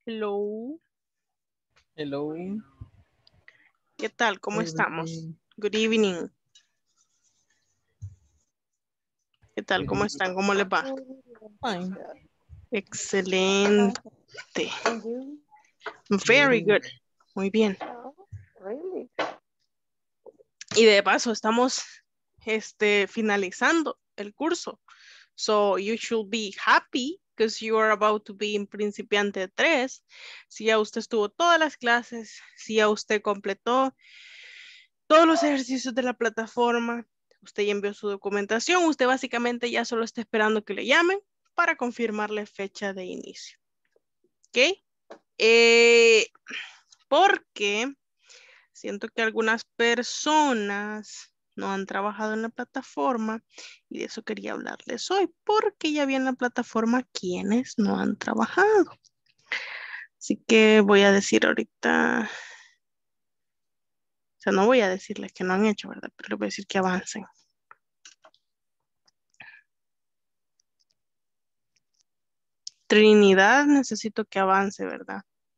Hello. Hello. ¿Qué tal? ¿Cómo estamos? Good evening. ¿Qué tal? ¿Cómo están? ¿Cómo les va? Fine. Excelente. And you? Very good. Muy bien. Oh, really? Y de paso estamos finalizando el curso. So you should be happy because you are about to be en principiante 3. Si ya usted estuvo todas las clases, si ya usted completó todos los ejercicios de la plataforma, usted ya envió su documentación, usted básicamente ya solo está esperando que le llamen para confirmarle fecha de inicio. ¿Ok? Porque siento que algunas personas no han trabajado en la plataforma y de eso quería hablarles hoy, porque ya vi en la plataforma quienes no han trabajado. Así que voy a decir ahorita, o sea, no voy a decirles que no han hecho, ¿verdad? Pero les voy a decir que avancen. Trinidad, necesito que avance, ¿verdad?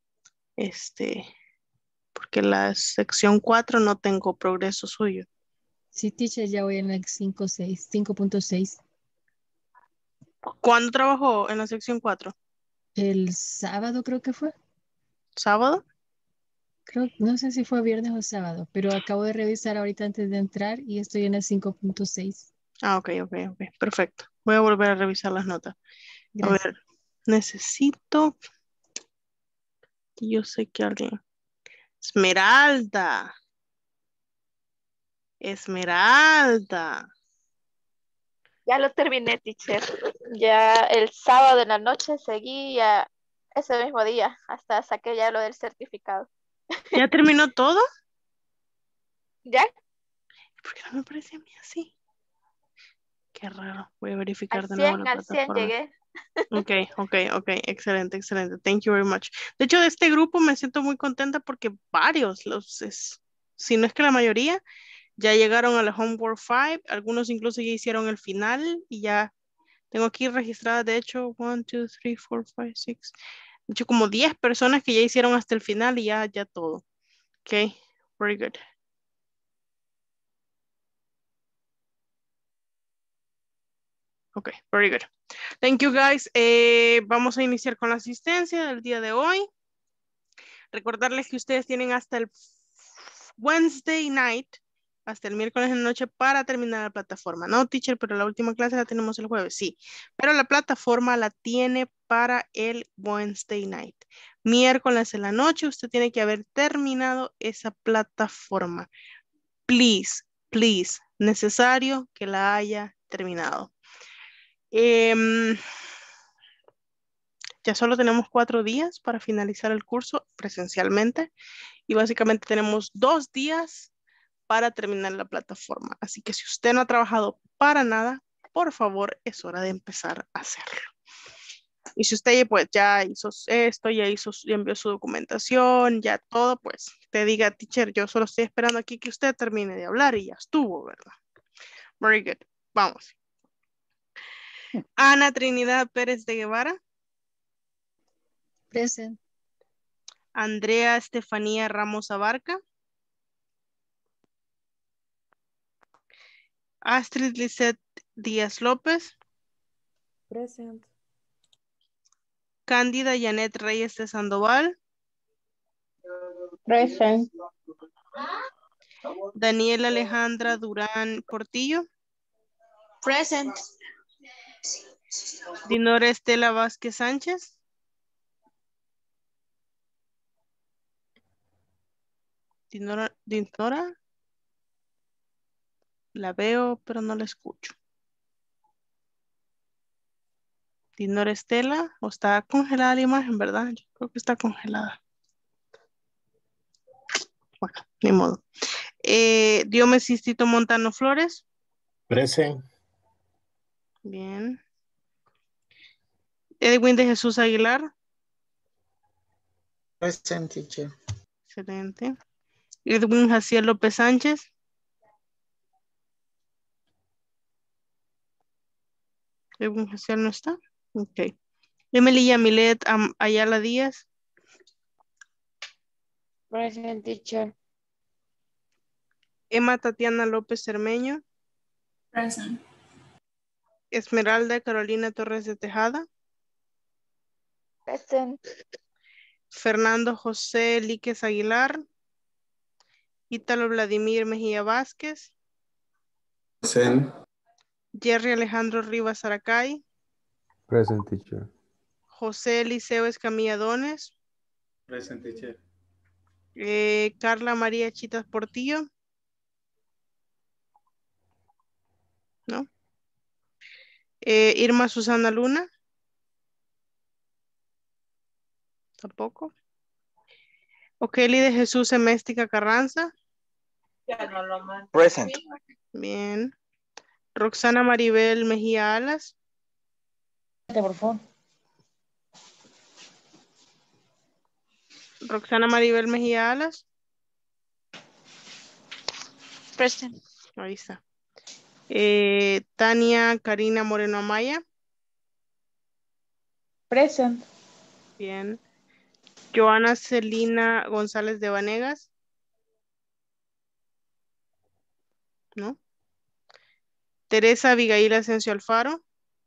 Porque la sección 4 no tengo progreso suyo. Sí, teacher, ya voy en la 5.6. ¿Cuándo trabajó en la sección 4? El sábado creo que fue. ¿Sábado? No sé si fue viernes o sábado, pero acabo de revisar ahorita antes de entrar y estoy en el 5.6. Ah, ok, perfecto. Voy a volver a revisar las notas. A Gracias. ver, necesito, yo sé que alguien, Esmeralda. Ya lo terminé, teacher. Ya el sábado en la noche seguía ese mismo día, hasta saqué ya lo del certificado. ¿Ya terminó todo? ¿Ya? ¿Por qué no me parece a mí así? Qué raro. Voy a Al verificar de nuevo 100, la al 100 plataforma. llegué. Ok, excelente. Thank you very much. De hecho, de este grupo me siento muy contenta porque varios, si no es que la mayoría, ya llegaron a la Homework 5. Algunos incluso ya hicieron el final y ya tengo aquí registradas, de hecho, 1, 2, 3, 4, 5, 6. De hecho, como 10 personas que ya hicieron hasta el final y ya todo. Ok, very good. Ok, very good. Thank you, guys. Vamos a iniciar con la asistencia del día de hoy. Recordarles que ustedes tienen hasta el Wednesday night, hasta el miércoles en la noche para terminar la plataforma. No, teacher, pero la última clase la tenemos el jueves, sí. Pero la plataforma la tiene para el Wednesday night. Miércoles en la noche usted tiene que haber terminado esa plataforma. Please, necesario que la haya terminado. Ya solo tenemos 4 días para finalizar el curso presencialmente y básicamente tenemos 2 días para terminar la plataforma. Así que si usted no ha trabajado para nada, por favor, es hora de empezar a hacerlo. Y si usted pues ya hizo esto, ya envió su documentación, ya todo, pues te diga, teacher, yo solo estoy esperando aquí que usted termine de hablar y ya estuvo, ¿verdad? Very good. Vamos. Ana Trinidad Pérez de Guevara. Present. Andrea Estefanía Ramos Abarca. Astrid Lisette Díaz López. Present. Cándida Janet Reyes de Sandoval. Present. Daniela Alejandra Durán Portillo. Present. Dinora Estela Vázquez Sánchez. Dinora. La veo, pero no la escucho. Dinora Estela, o está congelada la imagen, ¿verdad? Yo creo que está congelada. Bueno, ni modo. Diomedes Tito Montano Flores. Present. Bien. Edwin de Jesús Aguilar. Present, teacher. Excelente. Edwin Jaciel López Sánchez. Edwin Jaciel no está. Ok. Emily Yamilet Ayala Díaz. Present, teacher. Emma Tatiana López Cermeño. Present. Esmeralda Carolina Torres de Tejada. Present. Fernando José Líquez Aguilar. Ítalo Vladimir Mejía Vázquez. Present. Jerry Alejandro Rivas Aracay. Present, teacher. José Eliseo Escamilla Dones. Present, teacher. Carla María Chitas Portillo. ¿No? Irma Susana Luna. Tampoco. Okeli de Jesús Seméstica Carranza. Present. Bien. Roxana Maribel Mejía Alas. Por favor. Roxana Maribel Mejía Alas. Present. Ahí está. Tania Karina Moreno Amaya. Present. Bien. Joana Celina González de Vanegas. ¿No? Teresa Abigail Asensio Alfaro.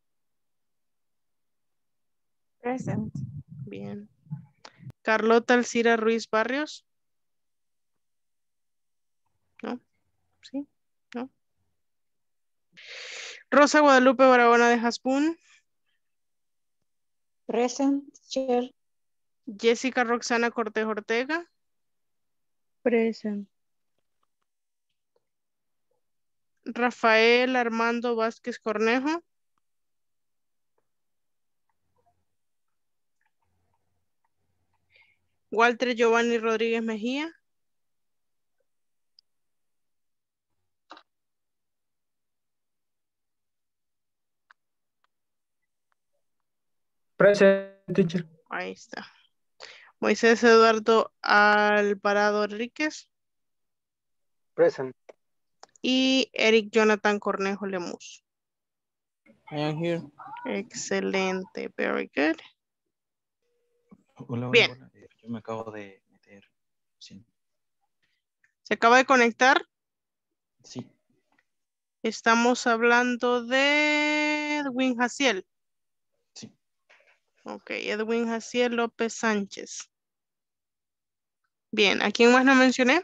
Present. Bien. Carlota Alcira Ruiz Barrios. ¿No? Sí. ¿No? Rosa Guadalupe Barahona de Jaspún. Present, teacher. Jessica Roxana Cortejo Ortega. Present. Rafael Armando Vázquez Cornejo. Walter Giovanni Rodríguez Mejía. Present, teacher. Ahí está. Moisés Eduardo Alvarado Enríquez. Present. Y Eric Jonathan Cornejo Lemus. I am here. Excelente. Very good. Hola, Bien. hola. Yo me acabo de meter. Sí. ¿Se acaba de conectar? Sí. Estamos hablando de Edwin Jaciel. Sí. Ok, Edwin Jaciel López Sánchez. Bien, ¿a quién más no mencioné?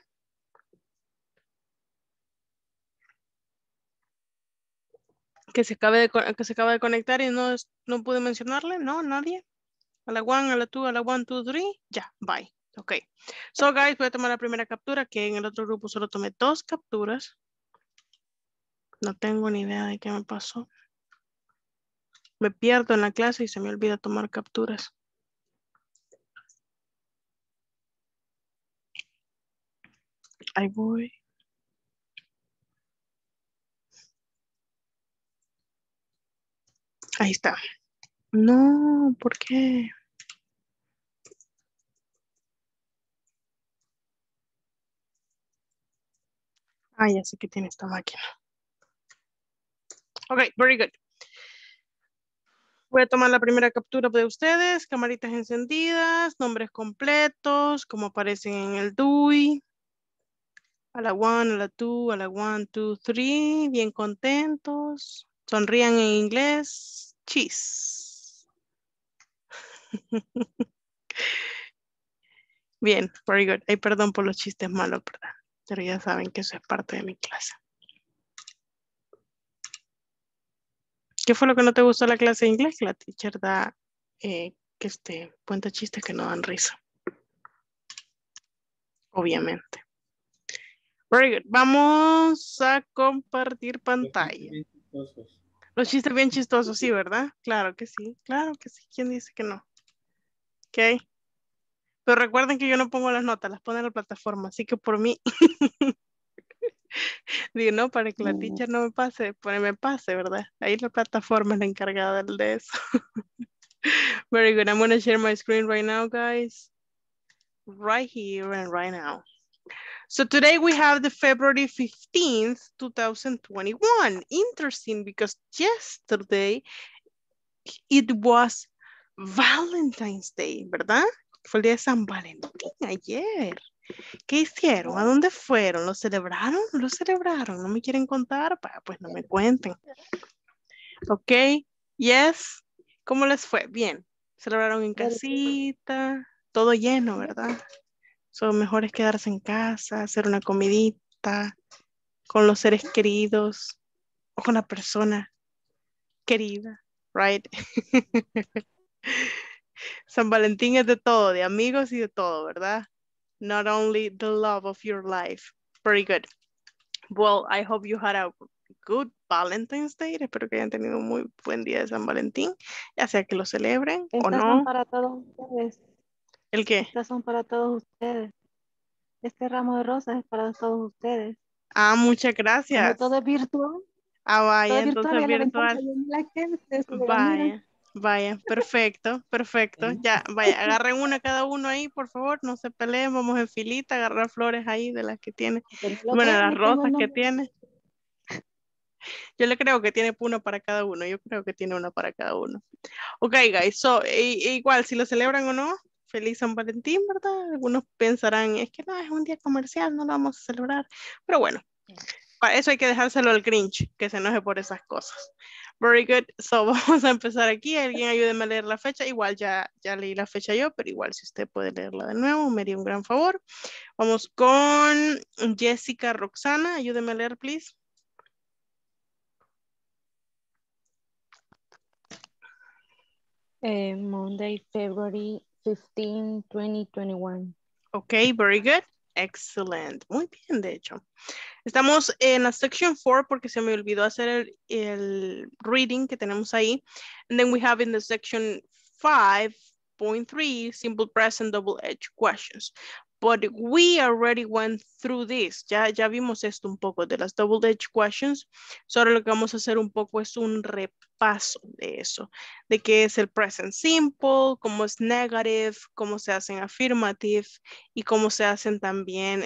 Que se acaba de conectar y no pude mencionarle, ¿no? ¿Nadie? A la 1, a la 2, a la 1, 2, 3. Ya, bye. Ok. So, guys, voy a tomar la primera captura, que en el otro grupo solo tomé 2 capturas. No tengo ni idea de qué me pasó. Me pierdo en la clase y se me olvida tomar capturas. Ahí voy. Ahí está. No, ¿por qué? Ah, ya sé que tiene esta máquina. Ok, very good. Voy a tomar la primera captura de ustedes. Camaritas encendidas, nombres completos, como aparecen en el DUI. A la 1, a la 2, a la 1, 2, 3. Bien contentos. Sonrían en inglés. Cheese. Bien, very good. Ay, perdón por los chistes malos, ¿verdad? Pero ya saben que eso es parte de mi clase. ¿Qué fue lo que no te gustó de la clase de inglés? La teacher da cuenta chistes que no dan risa. Obviamente. Very good. Vamos a compartir pantalla. Los chistes bien chistosos, sí, ¿verdad? Claro que sí. Claro que sí. ¿Quién dice que no? Ok. Pero recuerden que yo no pongo las notas, las pone en la plataforma. Así que por mí... Digo, no, para que la teacher no me pase, me pase, ¿verdad? Ahí la plataforma es la encargada de eso. Very good. I'm going to share my screen right now, guys. Right here and right now. So today we have the February 15th, 2021. Interesting because yesterday it was Valentine's Day, ¿verdad? Fue el día de San Valentín ayer. ¿Qué hicieron? ¿A dónde fueron? ¿Lo celebraron? ¿No lo celebraron? ¿No me quieren contar? Pues no me cuenten. Ok, yes. ¿Cómo les fue? Bien. Celebraron en casita, todo lleno, ¿verdad? Son mejores quedarse en casa, hacer una comidita con los seres queridos o con la persona querida, right? San Valentín es de todo, de amigos y de todo, ¿verdad? Not only the love of your life. Very good. Well, I hope you had a good Valentine's Day. Espero que hayan tenido un muy buen día de San Valentín, ya sea que lo celebren o Estas no. son para todos ustedes. ¿El qué? Estas son para todos ustedes. Este ramo de rosas es para todos ustedes. Ah, muchas Como gracias. todo es virtual. Ah, Todo vaya, es virtual. entonces Y la ventana virtual. en la que ustedes se la miran. Vaya, perfecto, perfecto. Ya, vaya, agarren una cada uno ahí, por favor, no se peleen, vamos en filita, agarrar flores ahí de las que tiene. Bueno, las rosas que tiene. Yo le creo que tiene una para cada uno, yo creo que tiene una para cada uno. Ok, guys, so, igual, si lo celebran o no, feliz San Valentín, ¿verdad? Algunos pensarán, es que no, es un día comercial, no lo vamos a celebrar. Pero bueno, para eso hay que dejárselo al Grinch, que se enoje por esas cosas. Very good. So, vamos a empezar aquí. Alguien ayúdeme a leer la fecha. Igual ya leí la fecha yo, pero igual si usted puede leerla de nuevo, me haría un gran favor. Vamos con Jessica Roxana. Ayúdeme a leer, please. Monday, February 15, 2021. Ok, very good. Excellent. Muy bien, de hecho. Estamos en la section 4 porque se me olvidó hacer el reading que tenemos ahí. And then we have in the section 5.3 simple present double edge questions. But we already went through this. Ya vimos esto un poco de las double edge questions. Solo lo que vamos a hacer un poco es un repaso de eso. De qué es el present simple, cómo es negative, cómo se hacen affirmative y cómo se hacen también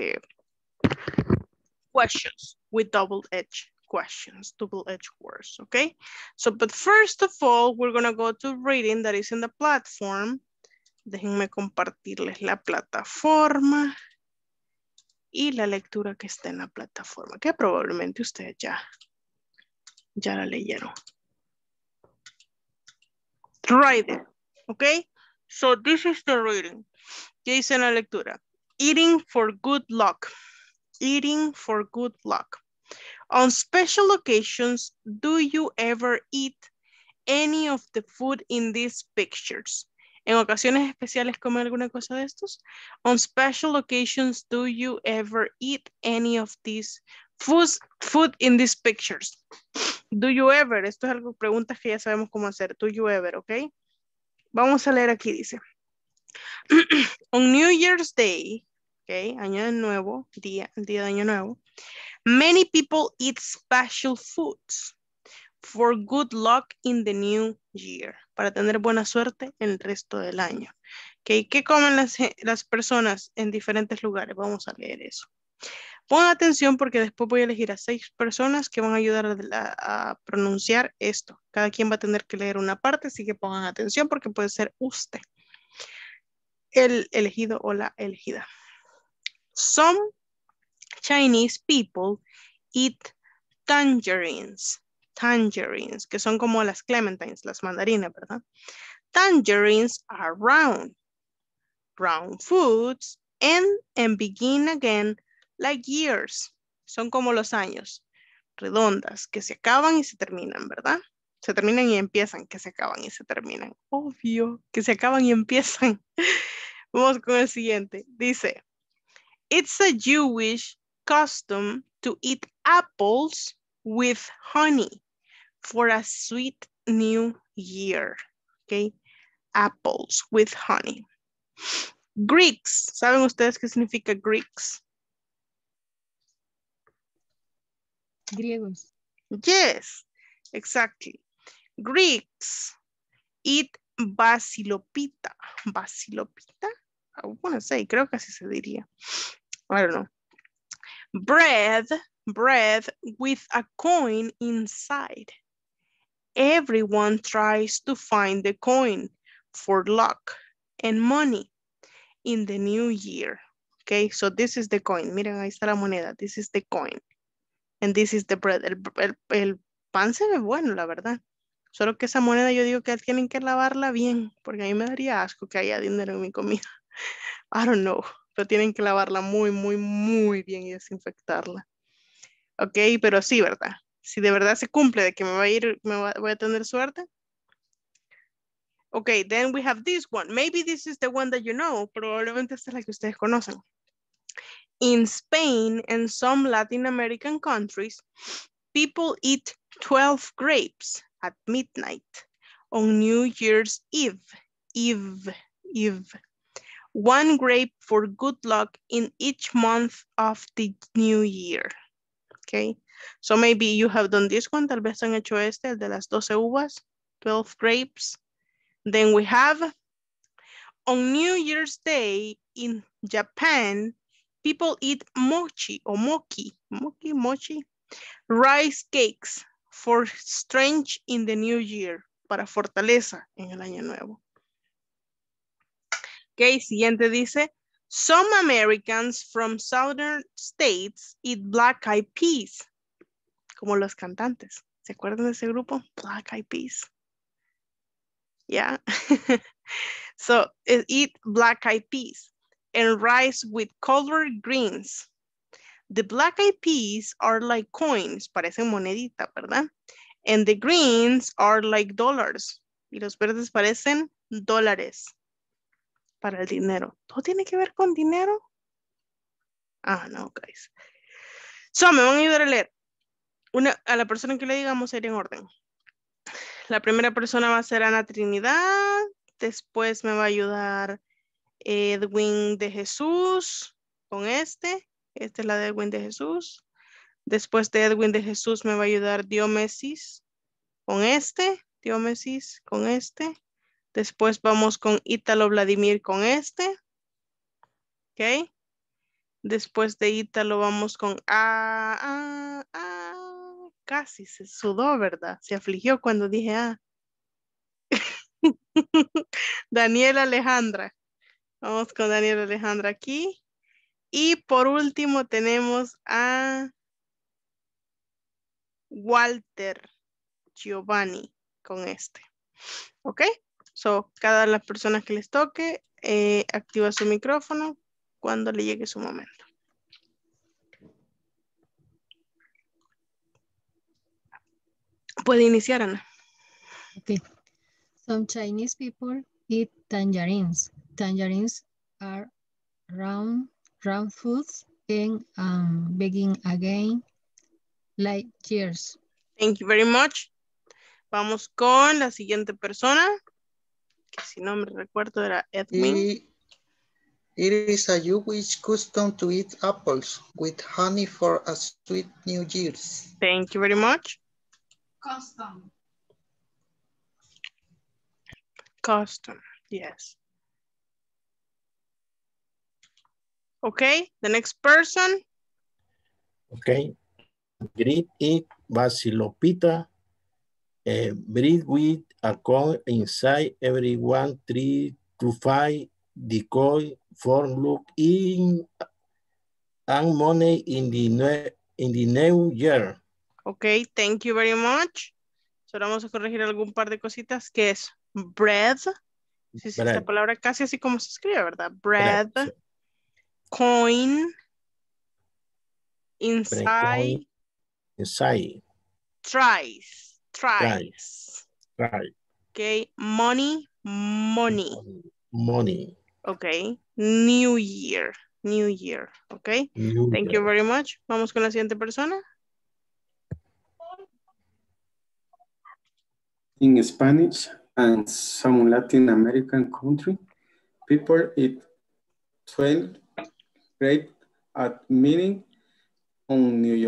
questions with double edge questions, double edge words, okay? So, but first of all, we're gonna go to reading that is in the platform. Déjenme compartirles la plataforma y la lectura que está en la plataforma, que probablemente ustedes ya la leyeron. Right there, okay? So this is the reading. ¿Qué dice en la lectura? Eating for good luck. Eating for good luck. On special occasions, do you ever eat any of the food in these pictures? ¿En ocasiones especiales come alguna cosa de estos? On special occasions, do you ever eat any of these food in these pictures? Do you ever? Esto es algo, preguntas que ya sabemos cómo hacer. Do you ever, ok? Vamos a leer aquí, dice. On New Year's Day, ok, año nuevo, el día de año nuevo, many people eat special foods for good luck in the new year, para tener buena suerte en el resto del año. Okay. ¿Qué comen las personas en diferentes lugares? Vamos a leer eso. Pongan atención porque después voy a elegir a 6 personas que van a ayudar a pronunciar esto. Cada quien va a tener que leer una parte, así que pongan atención porque puede ser usted el elegido o la elegida. Some Chinese people eat tangerines, que son como las clementines, las mandarinas, ¿verdad? Tangerines are round foods, and begin again like years. Son como los años, redondas, que se acaban y se terminan, ¿verdad? Se terminan y empiezan, que se acaban y se terminan. Obvio, que se acaban y empiezan. Vamos con el siguiente. Dice, it's a Jewish custom to eat apples with honey for a sweet new year. Okay, apples with honey. Greeks, ¿saben ustedes qué significa Greeks? Griegos. Yes, exactly. Greeks eat basilopita. Basilopita? I want to say, creo que así se diría. I don't know. Bread with a coin inside. Everyone tries to find the coin for luck and money in the new year. Ok, Okay, so this is the coin. Miren, ahí está la moneda. This is the coin. And this is the bread. El pan se ve bueno, la verdad. Solo que esa moneda yo digo que tienen que lavarla bien, porque a mí me daría asco que haya dinero en mi comida. I don't know, pero tienen que lavarla muy, muy, muy bien y desinfectarla. Ok, pero sí, ¿verdad? Si de verdad se cumple de que me va a ir, voy a tener suerte. Ok, then we have this one. Maybe this is the one that you know. Probablemente esta es la que ustedes conocen. In Spain and some Latin American countries, people eat 12 grapes at midnight on New Year's Eve. One grape for good luck in each month of the new year. Okay, so maybe you have done this one. Tal vez han hecho este, el de las 12 uvas, 12 grapes. Then we have, on New Year's Day in Japan, people eat mochi or mochi, rice cakes for strength in the new year, para fortaleza en el año nuevo. Ok, siguiente dice, some Americans from southern states eat black eyed peas, como los cantantes. ¿Se acuerdan de ese grupo? Black Eyed Peas. Yeah. So eat black eyed peas and rice with colored greens. The black eyed peas are like coins, parecen monedita, ¿verdad? And the greens are like dollars. Y los verdes parecen dólares para el dinero. ¿Todo tiene que ver con dinero? Ah, no, guys. So, me van a ayudar a leer. A la persona que le digamos ir en orden. La primera persona va a ser Ana Trinidad. Después me va a ayudar Edwin de Jesús con este. Esta es la de Edwin de Jesús. Después de Edwin de Jesús me va a ayudar Diomesis con este. Diomesis con este. Después vamos con Ítalo Vladimir con este. Ok. Después de Ítalo vamos con casi se sudó, ¿verdad? Se afligió cuando dije Daniela Alejandra. Vamos con Daniela Alejandra aquí. Y por último tenemos a Walter Giovanni con este. ¿Ok? So, cada de las personas que les toque, activa su micrófono cuando le llegue su momento. Puede iniciar, Ana. Okay. Some Chinese people eat tangerines. Tangerines are round foods and begin again like years. Thank you very much. Vamos con la siguiente persona, que si no me recuerdo era Edwin. It is a Jewish custom to eat apples with honey for a sweet New Year's. Thank you very much. Custom, yes. Okay, the next person. Okay. Greet it basilopita. Breed with a corn inside everyone 3 to 5 decoy for look in and money in the new year. Okay, thank you very much. Solo vamos a corregir algún par de cositas que es bread. Sí, esta palabra casi así como se escribe, ¿verdad? Bread. Coin. Inside. Inside. Tries. Right. Okay, money. Okay, New Year. Okay, thank you very much. Vamos con la siguiente persona. In Spanish and some Latin American country, people eat 12 grapes at midnight on New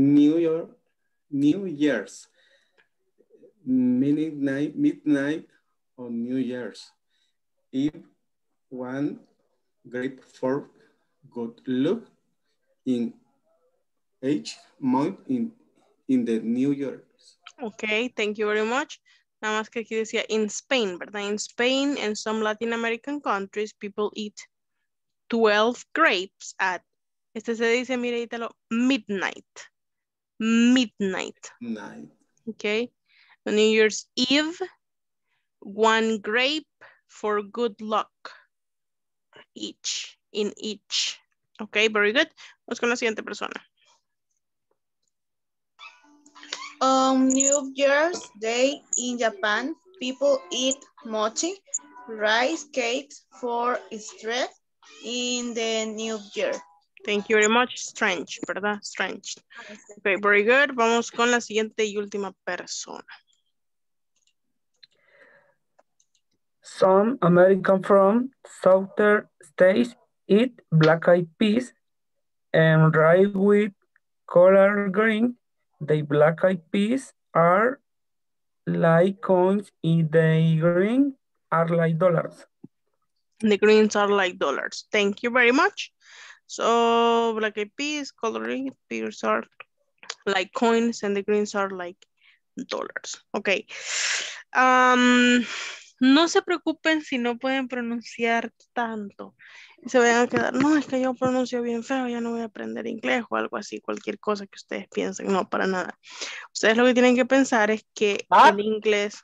Year's. Midnight on New Year's Eve, one grape for good luck in each month in the New Year. Okay, thank you very much. Nada más que aquí decía in Spain, ¿verdad? In Spain and some Latin American countries, people eat 12 grapes at, este se dice, mire, ítalo, midnight. Midnight. Night. Okay. On New Year's Eve, 1 grape for good luck. Each, in each. Okay, very good. Vamos con la siguiente persona. On New Year's Day in Japan, people eat mochi, rice cakes for strength in the new year. Thank you very much. Strange, ¿verdad? Strange. Okay, very good. Vamos con la siguiente y última persona. Some American from southern states eat black-eyed peas and rice with collard green. The black-eyed peas are like coins and the green are like dollars. The greens are like dollars. Thank you very much. So black-eyed peas, coloring peas are like coins and the greens are like dollars. Okay. No se preocupen si no pueden pronunciar tanto. Se vayan a quedar, no, es que yo pronuncio bien feo, ya no voy a aprender inglés o algo así, cualquier cosa que ustedes piensen. No, para nada. Ustedes lo que tienen que pensar es que el inglés...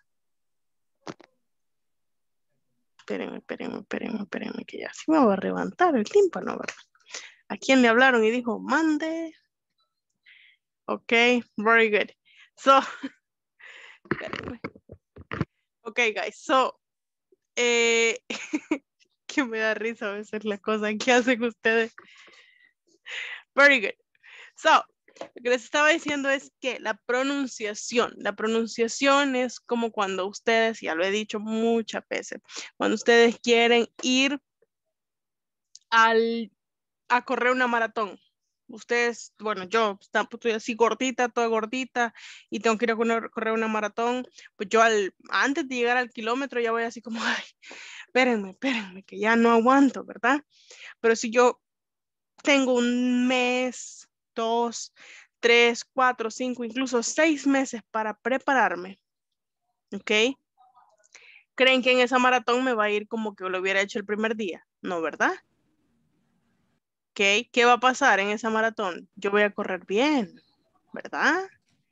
Espérenme, que ya sí me va a levantar el tímpano, ¿verdad? ¿A quién le hablaron y dijo, mande? Ok, very good. So, espérenme. Ok, guys, so, que me da risa a veces la cosa que hacen ustedes. Very good. So, lo que les estaba diciendo es que la pronunciación es como cuando ustedes, ya lo he dicho muchas veces, cuando ustedes quieren ir a correr una maratón. Ustedes, bueno, yo estoy así gordita, toda gordita, y tengo que ir a correr una maratón, pues yo antes de llegar al kilómetro ya voy así como, ay, espérenme, que ya no aguanto, ¿verdad? Pero si yo tengo un mes, 2, 3, 4, 5, incluso 6 meses para prepararme, ¿ok? ¿Creen que en esa maratón me va a ir como que lo hubiera hecho el primer día? No, ¿verdad? ¿Ok? ¿Qué va a pasar en esa maratón? Yo voy a correr bien, ¿verdad?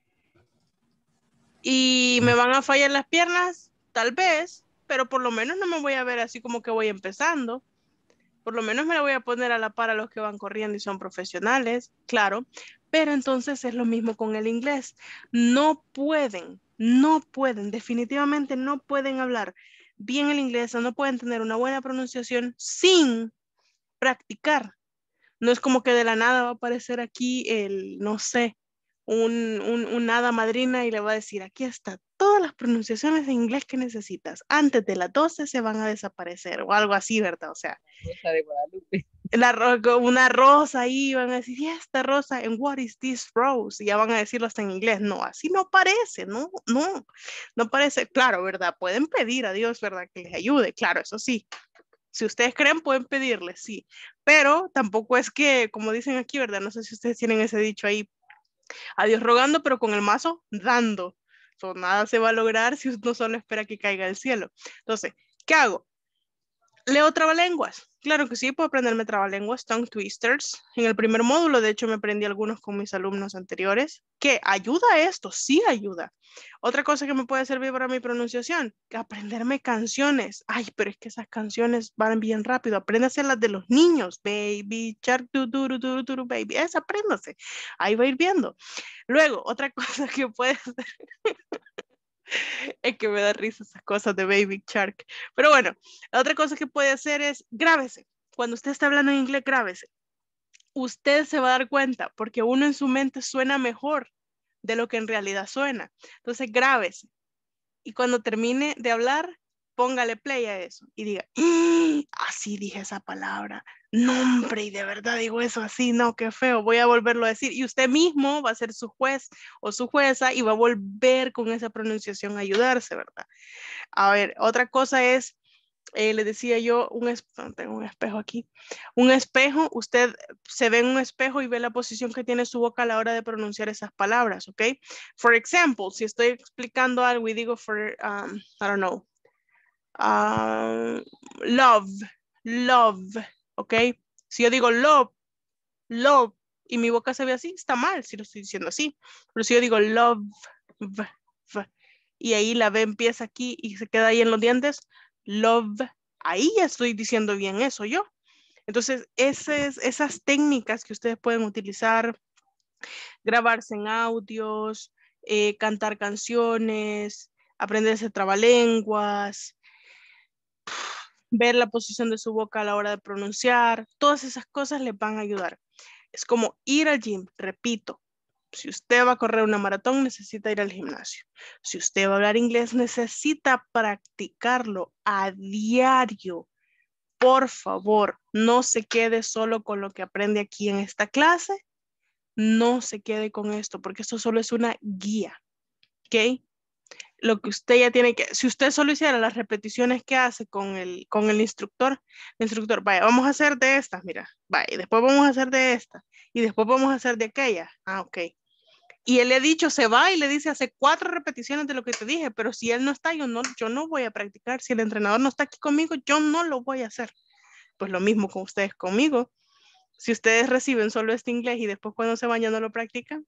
¿Y me van a fallar las piernas? Tal vez, pero por lo menos no me voy a ver así como que voy empezando. Por lo menos me la voy a poner a la par a los que van corriendo y son profesionales, claro. Pero entonces es lo mismo con el inglés. No pueden, definitivamente no pueden hablar bien el inglés, o no pueden tener una buena pronunciación sin practicar. No es como que de la nada va a aparecer aquí no sé, un hada madrina y le va a decir, aquí está todas las pronunciaciones de inglés que necesitas. Antes de las 12 se van a desaparecer o algo así, ¿verdad? O sea, Rosa de Guadalupe. una rosa ahí, van a decir, y esta rosa, and what is this rose? Y ya van a decirlo hasta en inglés. No, así no parece, no parece. Claro, ¿verdad? Pueden pedir a Dios, ¿verdad? Que les ayude, claro, eso sí. Si ustedes creen, pueden pedirle, sí. Pero tampoco es que, como dicen aquí, ¿verdad? No sé si ustedes tienen ese dicho ahí, a Dios rogando, pero con el mazo dando. So, nada se va a lograr si uno solo espera que caiga del cielo. Entonces, ¿qué hago? Leo trabalenguas. Claro que sí, puedo aprenderme trabalenguas, tongue twisters. En el primer módulo, de hecho, me aprendí algunos con mis alumnos anteriores. ¿Qué? ¿Ayuda esto? Sí ayuda. Otra cosa que me puede servir para mi pronunciación, aprenderme canciones. Ay, pero es que esas canciones van bien rápido. Apréndase las de los niños. Baby shark, baby. Esa apréndase. Ahí va a ir viendo. Luego, otra cosa que puede hacer... Es que me da risa esas cosas de Baby Shark. Pero bueno, la otra cosa que puede hacer es grábese. Cuando usted está hablando en inglés, grábese. Usted se va a dar cuenta porque uno en su mente suena mejor de lo que en realidad suena. Entonces, grábese. Y cuando termine de hablar, póngale play a eso y diga, así dije esa palabra. No, hombre, y de verdad digo eso así, no, qué feo, voy a volverlo a decir. Y usted mismo va a ser su juez o su jueza y va a volver con esa pronunciación a ayudarse, ¿verdad? A ver, otra cosa es, le decía yo, tengo un espejo aquí. Un espejo, usted se ve en un espejo y ve la posición que tiene su boca a la hora de pronunciar esas palabras, ¿ok? For example, si estoy explicando algo y digo I don't know, love, ¿ok? Si yo digo love, love, y mi boca se ve así, está mal si lo estoy diciendo así. Pero si yo digo love, y ahí la B empieza aquí y se queda ahí en los dientes, love, ahí ya estoy diciendo bien eso yo. Entonces, esas técnicas que ustedes pueden utilizar, grabarse en audios, cantar canciones, aprenderse trabalenguas, ver la posición de su boca a la hora de pronunciar, todas esas cosas les van a ayudar. Es como ir al gym, repito. Si usted va a correr una maratón, necesita ir al gimnasio. Si usted va a hablar inglés, necesita practicarlo a diario. Por favor, no se quede solo con lo que aprende aquí en esta clase. No se quede con esto, porque esto solo es una guía. ¿Ok? Lo que usted ya tiene que, si usted solo hiciera las repeticiones que hace con el instructor, vaya, vamos a hacer de estas, mira, vaya, y después vamos a hacer de esta, y después vamos a hacer de aquella. Ah, ok. Y él le ha dicho, se va y le dice, hace 4 repeticiones de lo que te dije, pero si él no está, yo no voy a practicar. Si el entrenador no está aquí conmigo, yo no lo voy a hacer. Pues lo mismo con ustedes conmigo. Si ustedes reciben solo este inglés y después cuando se vayan no lo practican,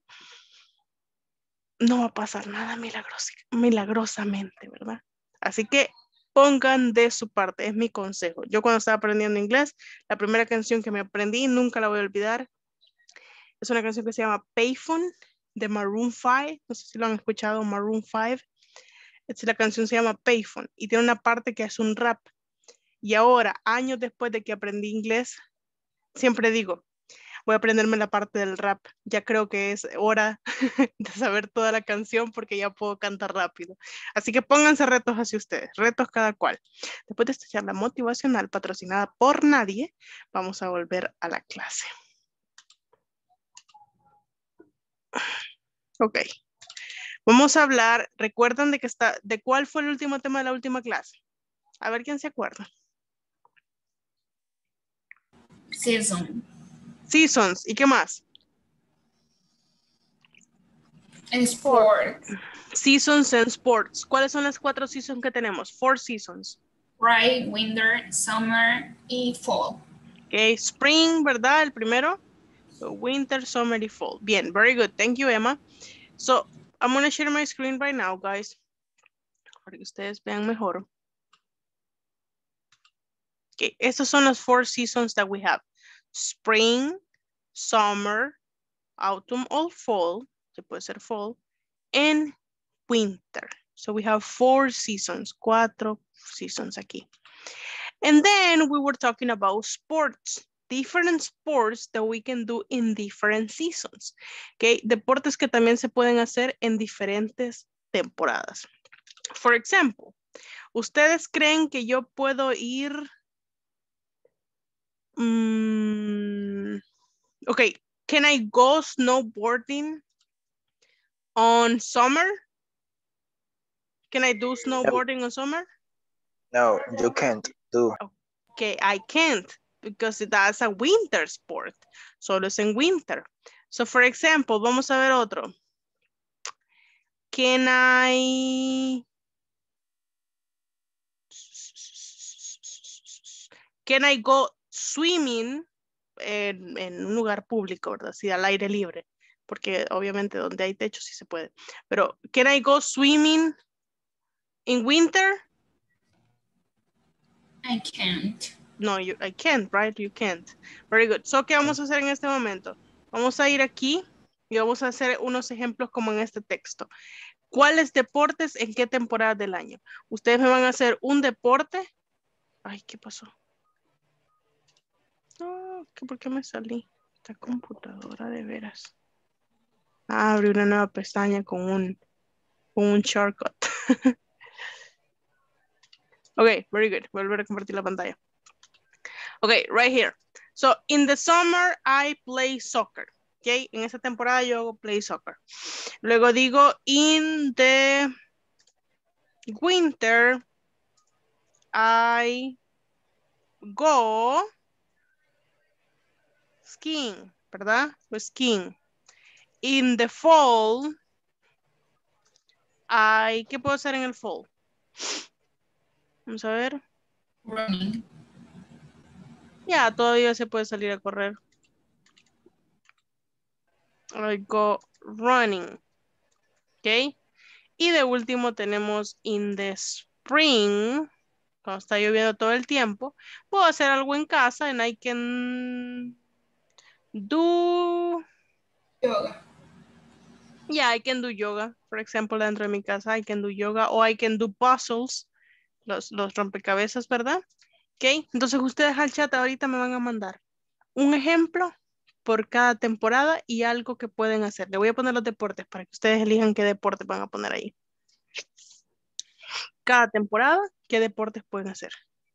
no va a pasar nada milagrosamente, ¿verdad? Así que pongan de su parte, es mi consejo. Yo cuando estaba aprendiendo inglés, la primera canción que me aprendí, nunca la voy a olvidar, es una canción que se llama Payphone de Maroon 5, no sé si lo han escuchado, Maroon 5. La canción se llama Payphone y tiene una parte que es un rap. Y ahora, años después de que aprendí inglés, siempre digo, voy a aprenderme la parte del rap. Ya creo que es hora de saber toda la canción porque ya puedo cantar rápido. Así que pónganse retos hacia ustedes, retos cada cual. Después de esta charla motivacional patrocinada por nadie, vamos a volver a la clase. Ok. Vamos a hablar, recuerdan de cuál fue el último tema de la última clase. A ver quién se acuerda. Seasons. ¿Y qué más? Sport. Seasons and sports. ¿Cuáles son las 4 seasons que tenemos? 4 seasons. Right, winter, summer y fall. Ok, spring, ¿verdad? El primero. So, winter, summer y fall. Bien, very good. Thank you, Emma. So, I'm going to share my screen right now, guys. Para que ustedes vean mejor. Okay, estos son los 4 seasons that we have. Spring, summer, autumn or fall. Se puede ser fall. And winter. So we have 4 seasons. 4 seasons aquí. And then we were talking about sports. Different sports that we can do in different seasons. Okay, deportes que también se pueden hacer en diferentes temporadas. For example, ¿ustedes creen que yo puedo ir? Okay, can I go snowboarding on summer? Can I do snowboarding on summer? No, you can't do. Okay, I can't because that's a winter sport. Solo es en winter. So, for example, vamos a ver otro. Can I go swimming en un lugar público, ¿verdad? Sí, al aire libre. Porque obviamente donde hay techo sí se puede. Pero, can I go swimming in winter? I can't. No, I can't, right? You can't. Very good. So, ¿qué vamos a hacer en este momento? Vamos a ir aquí y vamos a hacer unos ejemplos como en este texto. ¿Cuáles deportes en qué temporada del año? Ustedes me van a hacer un deporte. Ay, ¿qué pasó? No, ¿por qué me salí? Esta computadora de veras. Abrí una nueva pestaña con un shortcut. Ok, very good. Voy a volver a compartir la pantalla. Okay, right here. So, in the summer, I play soccer. Okay, en esta temporada yo hago play soccer. Luego digo, in the winter, I go skiing, ¿verdad? Pues skiing. In the fall, ¿qué puedo hacer en el fall? Vamos a ver. Running. Ya, todavía se puede salir a correr. I go running. ¿Ok? Y de último tenemos in the spring. Cuando está lloviendo todo el tiempo. Puedo hacer algo en casa and I can do... Yoga. Yeah, I can do yoga. For example, dentro de mi casa I can do yoga o I can do puzzles. Los rompecabezas, ¿verdad? Ok, entonces ustedes al chat ahorita me van a mandar un ejemplo por cada temporada y algo que pueden hacer. Le voy a poner los deportes para que ustedes elijan qué deportes van a poner ahí. Cada temporada, qué deportes pueden hacer.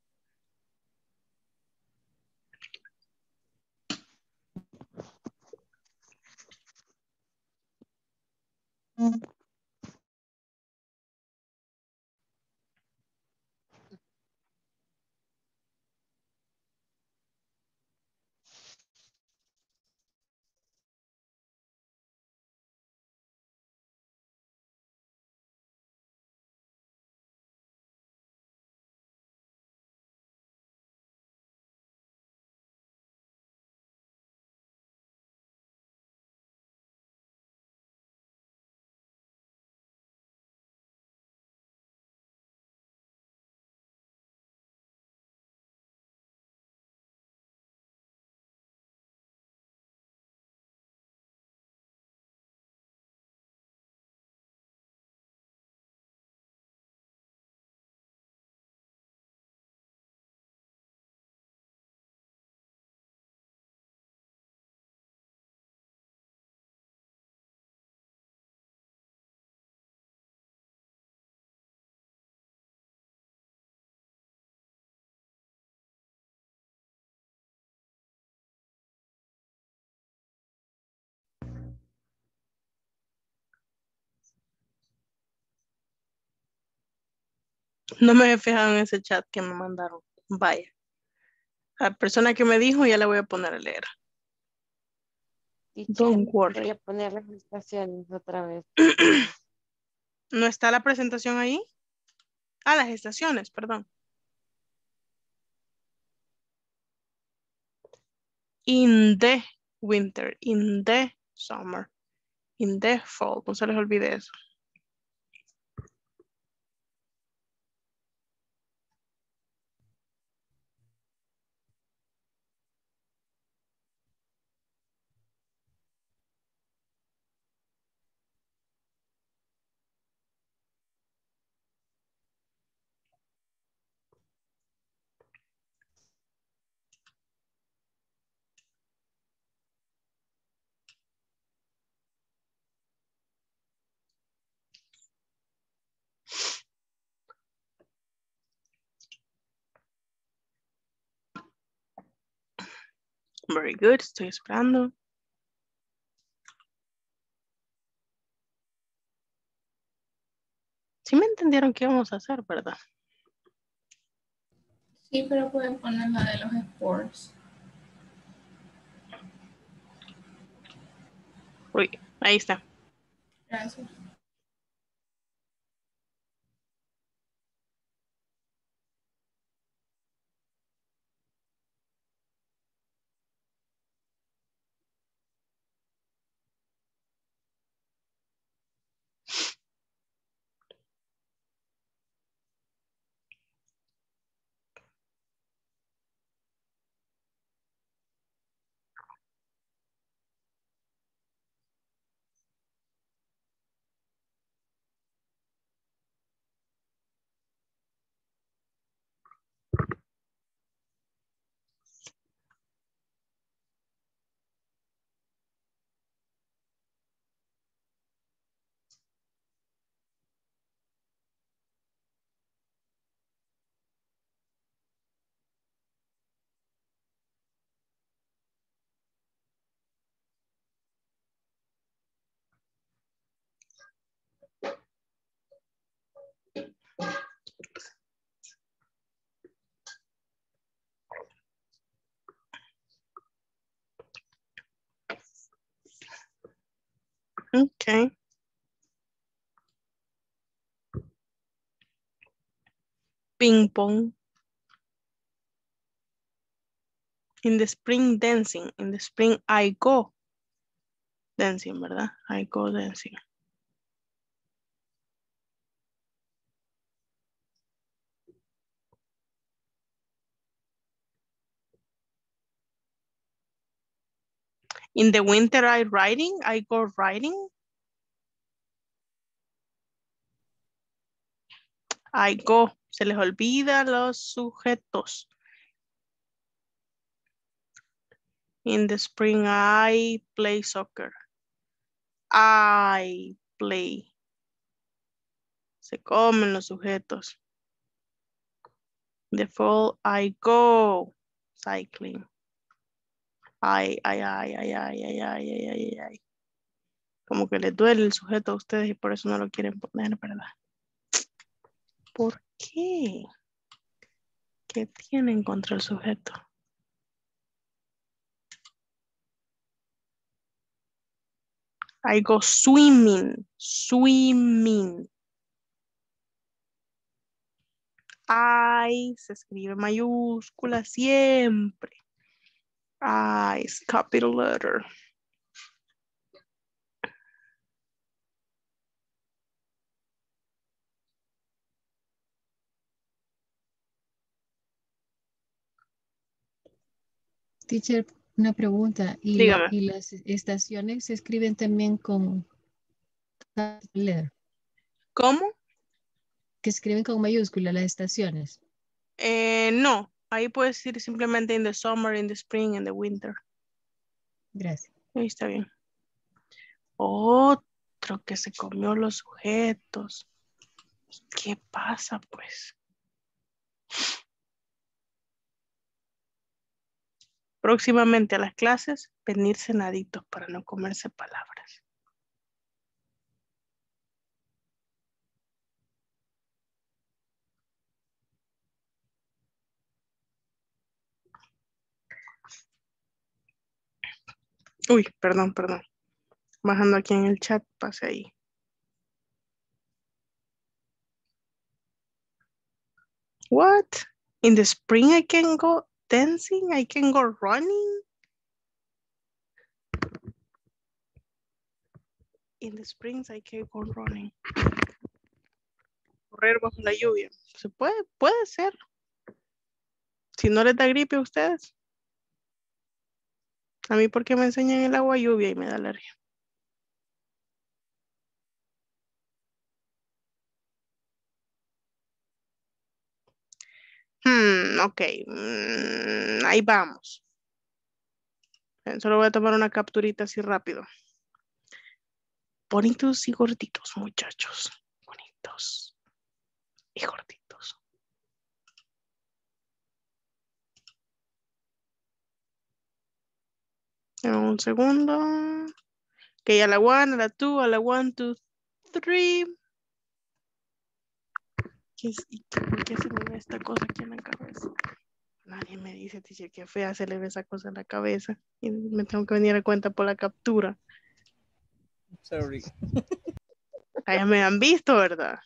No me he fijado en ese chat que me mandaron. Vaya. La persona que me dijo ya la voy a poner a leer. Teacher, Don't voy worry. a poner las estaciones otra vez. ¿No está la presentación ahí? Ah, las estaciones, perdón. In the winter, in the summer, in the fall. No se les olvide eso. Very good, estoy esperando. Sí me entendieron qué íbamos a hacer, ¿verdad? Sí, pero pueden poner la de los sports. Uy, ahí está. Gracias. Ok. Ping pong. In the spring dancing. In the spring I go dancing, ¿verdad? I go dancing. In the winter I riding. I go riding. I go. Se les olvida los sujetos. In the spring I play soccer. I play. Se comen los sujetos. In the fall I go cycling. Ay. Como que les duele el sujeto a ustedes y por eso no lo quieren poner, ¿verdad? ¿Por qué? ¿Qué tienen contra el sujeto? I go swimming. Swimming. I se escribe mayúscula siempre. I es capital letter. Teacher, una pregunta. Dígame. ¿Y las estaciones se escriben también con capital letter? ¿Cómo? Que escriben con mayúscula las estaciones. No. Ahí puedes decir simplemente in the summer, in the spring, in the winter. Gracias. Ahí está bien. Otro que se comió los sujetos. ¿Qué pasa, pues? Próximamente a las clases, venir cenaditos para no comerse palabras. Uy, perdón. Bajando aquí en el chat, pase ahí. What? In the spring I can go dancing? I can go running? In the springs I can go running. Correr bajo la lluvia. ¿Se puede? Puede ser. Si no les da gripe a ustedes. A mí porque me enseñan el agua lluvia y me da alergia. Ok. Ahí vamos. Solo voy a tomar una capturita así rápido. Bonitos y gorditos, muchachos. Bonitos y gorditos. Un segundo. Ok, a la 1, a la 2, a la 1, 2, 3. ¿Por qué se me ve esta cosa aquí en la cabeza? Nadie me dice, teacher, qué fea se le ve esa cosa en la cabeza. Y me tengo que venir a cuenta por la captura. Sorry. Ya me han visto, ¿verdad?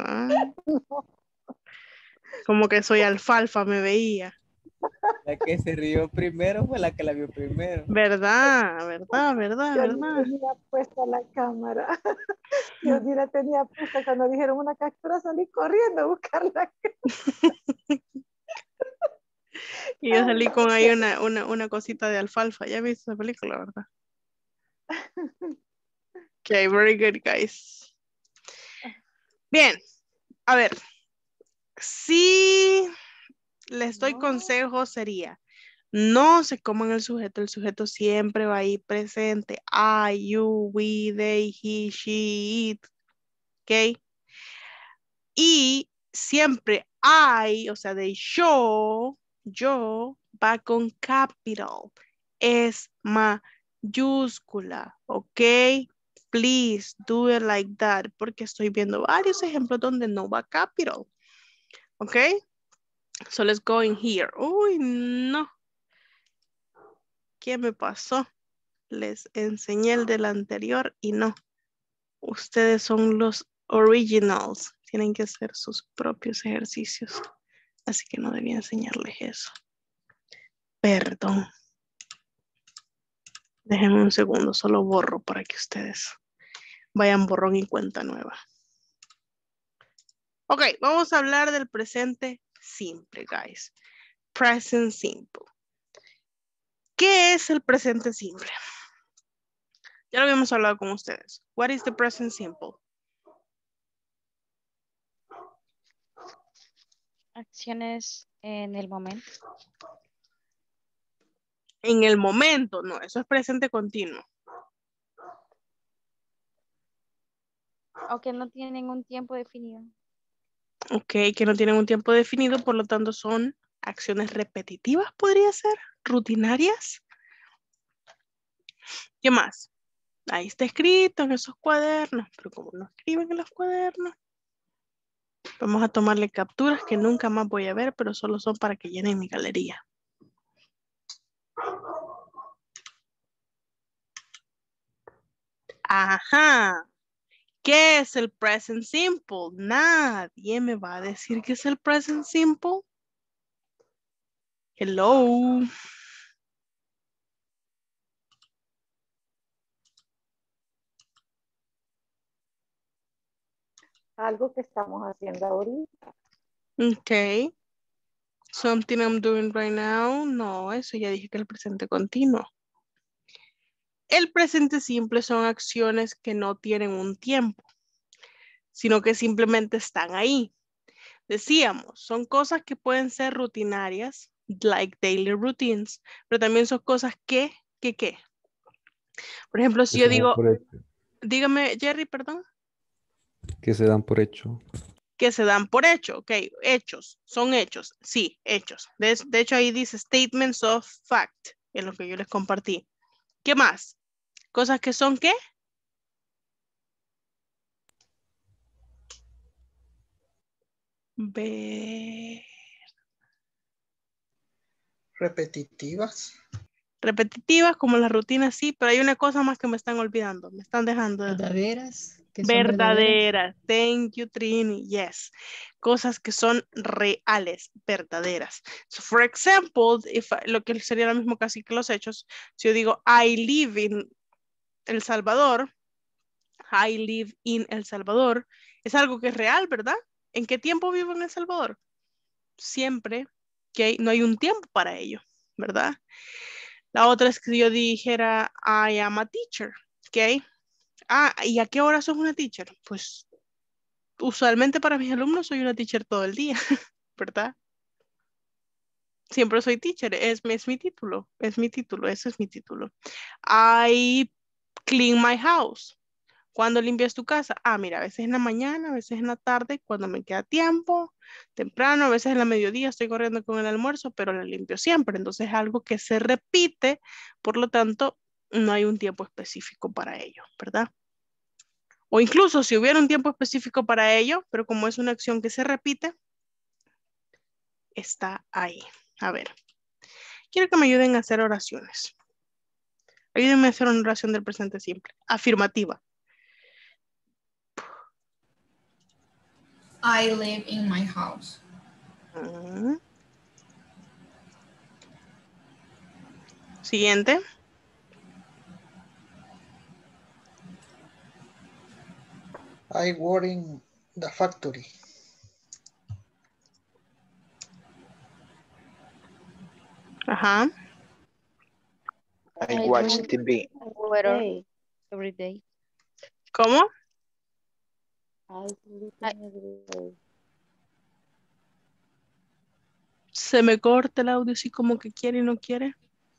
Como que soy alfalfa, me veía. La que se rió primero fue la que la vio primero. ¿Verdad? Yo ni tenía puesta la cámara. Yo ni la tenía puesta. Cuando dijeron una captura salí corriendo a buscarla. Y yo salí con ahí una cosita de alfalfa. Ya viste esa película, ¿verdad? Ok, very good, guys. Bien, a ver. Si les doy consejo sería, no se coman el sujeto siempre va ahí presente. I, you, we, they, he, she, it. ¿Ok? Y siempre I, o sea, de yo va con capital. Es mayúscula, ¿ok? Please do it like that, porque estoy viendo varios ejemplos donde no va capital. ¿Ok? So let's go in here. Uy, no. ¿Qué me pasó? Les enseñé el del anterior y no. Ustedes son los originals. Tienen que hacer sus propios ejercicios. Así que no debía enseñarles eso. Perdón. Déjenme un segundo, solo borro para que ustedes vayan borrón y cuenta nueva. Ok, vamos a hablar del presente simple, guys. Present simple. ¿Qué es el presente simple? Ya lo habíamos hablado con ustedes. What is the present simple? Acciones en el momento. En el momento, no, eso es presente continuo. O que no tienen un tiempo definido. Ok, que no tienen un tiempo definido, por lo tanto son acciones repetitivas, podría ser, rutinarias. ¿Qué más? Ahí está escrito en esos cuadernos, pero como no escriben en los cuadernos, vamos a tomarle capturas que nunca más voy a ver, pero solo son para que llenen mi galería. Ajá. ¿Qué es el present simple? Nadie me va a decir qué es el present simple. Hello. Algo que estamos haciendo ahorita. Ok. Something I'm doing right now. No, eso ya dije que es el presente continuo. El presente simple son acciones que no tienen un tiempo, sino que simplemente están ahí. Decíamos, son cosas que pueden ser rutinarias, like daily routines, pero también son cosas que. Por ejemplo, si Que yo se dan digo, por hecho. dígame, Jerry, perdón. Que se dan por hecho. Que se dan por hecho, ok, hechos, son hechos, sí, hechos. De hecho, ahí dice statements of fact, en lo que yo les compartí. ¿Qué más? Cosas que son, ¿qué? Repetitivas. Repetitivas, como las rutinas, sí, pero hay una cosa más que me están olvidando, me están dejando. Verdaderas, que son verdaderas. Verdaderas, thank you, Trini, yes. Cosas que son reales, verdaderas. So, for example, lo que sería lo mismo casi que los hechos, si yo digo, I live in El Salvador, I live in El Salvador, es algo que es real, ¿verdad? ¿En qué tiempo vivo en El Salvador? Siempre, ¿ok? No hay un tiempo para ello, ¿verdad? La otra es que yo dijera, I am a teacher, ¿ok? Ah, ¿y a qué hora sos una teacher? Pues usualmente para mis alumnos soy una teacher todo el día, ¿verdad? Siempre soy teacher, es mi título, ese es mi título. I clean my house. ¿Cuándo limpias tu casa? Ah, mira, a veces en la mañana, a veces en la tarde, cuando me queda tiempo, temprano, a veces en la mediodía estoy corriendo con el almuerzo, pero la limpio siempre. Entonces es algo que se repite, por lo tanto, no hay un tiempo específico para ello, ¿verdad? O incluso si hubiera un tiempo específico para ello, pero como es una acción que se repite, está ahí. A ver, quiero que me ayuden a hacer oraciones. Ayúdenme a hacer una oración del presente simple. Afirmativa. I live in my house. Siguiente. I work in the factory. Ajá. I watch TV. Weather every day. ¿Cómo? I sleep every day. Se me corta el audio así como que quiere y no quiere.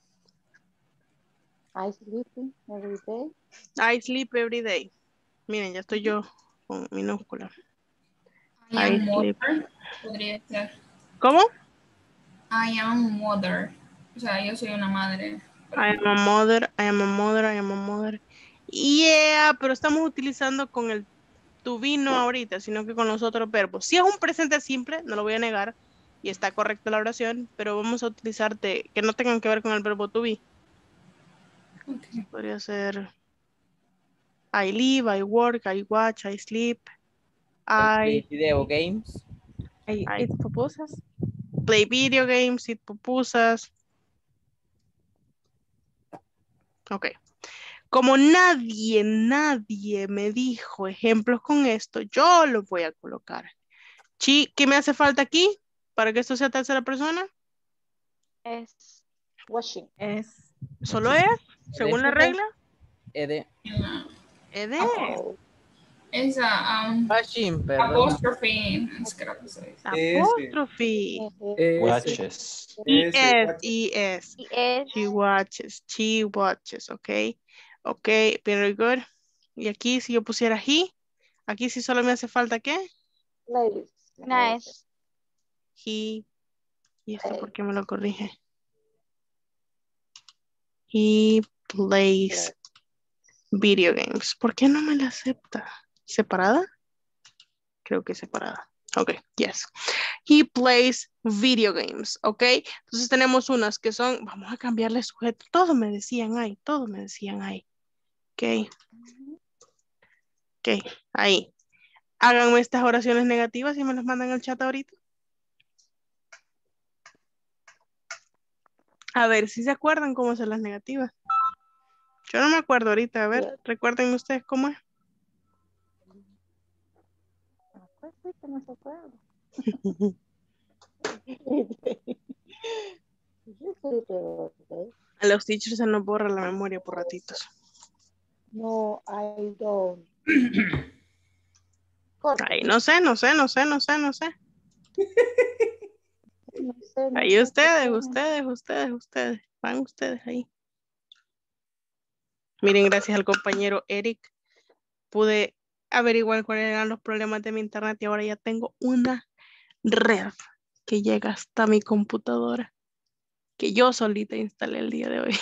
I sleep every day. I sleep every day. Miren, ya estoy yo con minúscula. I am mother. Podría ser. ¿Cómo? I am mother. O sea, yo soy una madre. I am a mother, I am a mother, I am a mother. Yeah, pero estamos utilizando con el to be no ahorita, sino que con los otros verbos. Si es un presente simple, no lo voy a negar, y está correcta la oración, pero vamos a utilizar que no tengan que ver con el verbo to be. Okay. Podría ser I live, I work, I watch, I sleep, I play video games. eat pupusas. Play video games, eat pupusas. Ok. Como nadie me dijo ejemplos con esto, yo lo voy a colocar. ¿Qué me hace falta aquí para que esto sea tercera persona? Es. Washing. Es. ¿Solo es? ¿Según la regla? Ed. Ed. Esa Washing, perdón. apóstrofe. Es que creo que se dice. Apóstrofe. Watches. E-S. Y es. She watches, ok. Ok, very good. Y aquí si yo pusiera he, aquí sí solo me hace falta ¿qué? Ladies. Nice. He. ¿Y esto por qué me lo corrige? He plays video games. ¿Por qué no me la acepta? ¿Separada? Creo que separada. Ok, yes. He plays video games, ok. Entonces tenemos unas que son, vamos a cambiarle sujeto. Todo me decían ahí, Ok. Ok, ahí. Háganme estas oraciones negativas y me las mandan al chat ahorita. A ver si se acuerdan cómo son las negativas. Yo no me acuerdo ahorita. A ver, recuerden ustedes cómo es. Pues sí que no se acuerda. A los teachers se nos borra la memoria por ratitos. No, I don't. Ay, no sé. No sé, Ahí qué ustedes. Van ustedes ahí. Miren, gracias al compañero Eric, pude averiguar cuáles eran los problemas de mi internet y ahora ya tengo una red que llega hasta mi computadora, que yo solita instalé el día de hoy.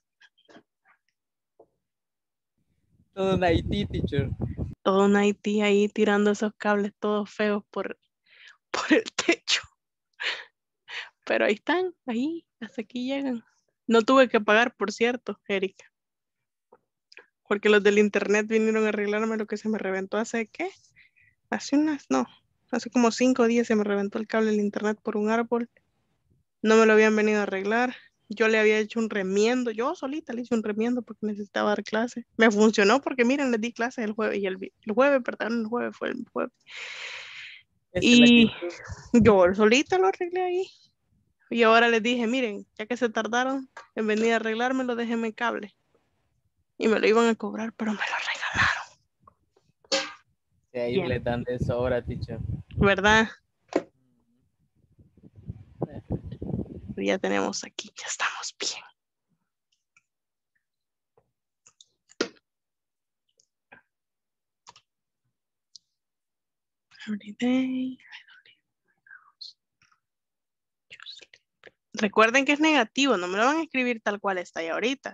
Todo un IT, teacher. Todo un IT ahí tirando esos cables todos feos por el techo. Pero ahí están, ahí, hasta aquí llegan. No tuve que pagar, por cierto, Erika. Porque los del internet vinieron a arreglarme lo que se me reventó hace, ¿qué? Hace como 5 días se me reventó el cable del internet por un árbol. No me lo habían venido a arreglar. Yo le había hecho un remiendo. Yo solita le hice un remiendo porque necesitaba dar clase. Me funcionó porque, miren, les di clase el jueves. El jueves fue el jueves. Y yo solita lo arreglé ahí. Y ahora les dije, miren, ya que se tardaron en venir a arreglármelo, déjenme el cable. Y me lo iban a cobrar, pero me lo regalaron. Sí, ahí Bien. le dan de sobra, teacher. ¿Verdad? Ya tenemos aquí, ya estamos bien. Every day. Recuerden que es negativo, no me lo van a escribir tal cual está ahí ahorita.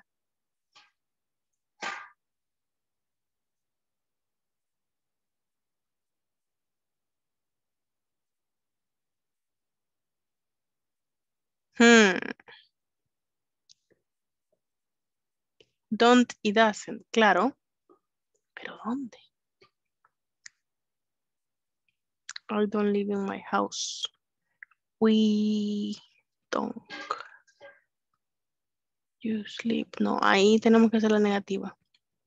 Don't y doesn't, claro. ¿Pero dónde? I don't live in my house. We don't. You sleep. No, ahí tenemos que hacer la negativa.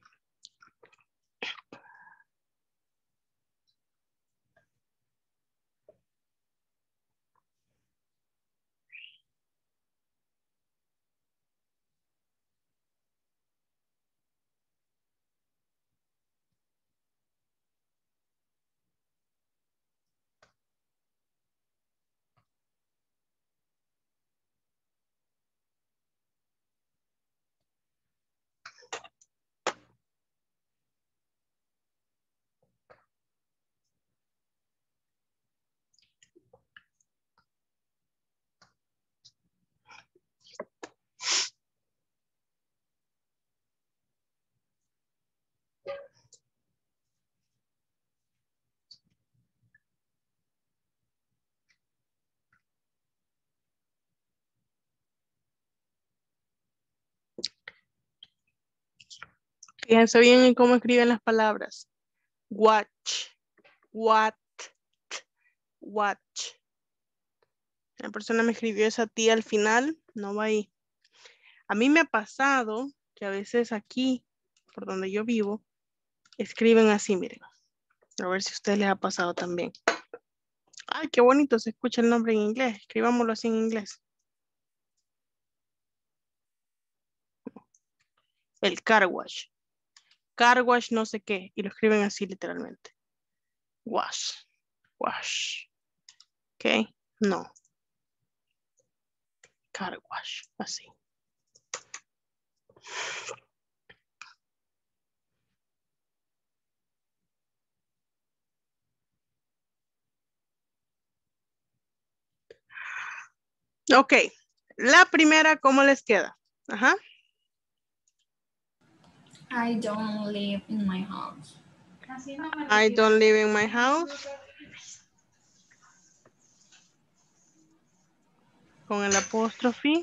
Fíjense bien en cómo escriben las palabras. Watch. What. Watch. La persona me escribió esa tía al final. No va ahí. A mí me ha pasado, que a veces aquí, por donde yo vivo, escriben así, miren. A ver si a ustedes les ha pasado también. Ay, qué bonito se escucha el nombre en inglés. Escribámoslo así en inglés. El car wash. Car wash no sé qué. Y lo escriben así literalmente. Wash. Wash. Ok. No. Car wash. Así. Ok. La primera, ¿cómo les queda? Ajá. I don't live in my house. I don't live in my house. Con el apóstrofe.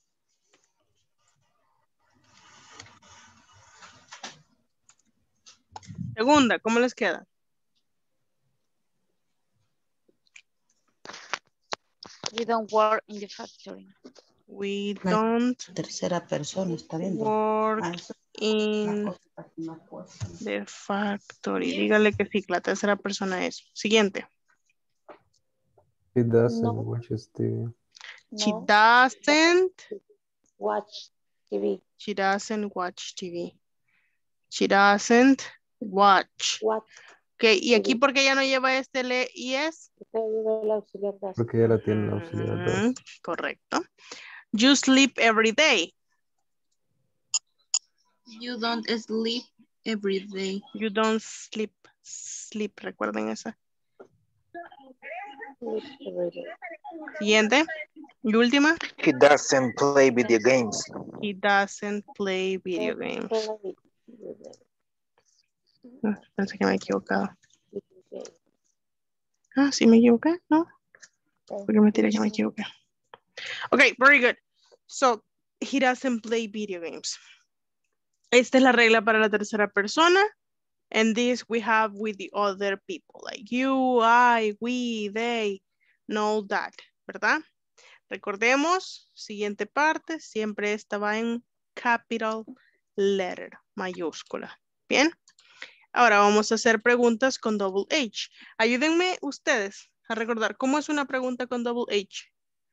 Segunda, ¿cómo les queda? We don't work in the factory. We don't Tercera persona, ¿está viendo? work in the factory. Dígale que sí, la tercera persona es. Siguiente. He doesn't No. watch TV. She No. doesn't Watch TV. She doesn't watch TV. She doesn't watch. Watch. Ok, ¿y aquí por qué ya no lleva este le y es? Porque ya la tiene la auxiliar dos. Correcto. You sleep every day. You don't sleep every day. You don't sleep. Sleep, recuerden esa. Siguiente. Y última. He doesn't play video games. He doesn't play video games. Pensé que me he equivocado. Ah, sí me equivoqué, ¿no? Porque me tiré que me equivoqué. Okay, very good. So, he doesn't play video games. Esta es la regla para la tercera persona. And this we have with the other people. Like you, I, we, they, know that. ¿Verdad? Recordemos, siguiente parte, siempre esta va en capital letter, mayúscula. Bien. Ahora vamos a hacer preguntas con double H. Ayúdenme ustedes a recordar cómo es una pregunta con double H.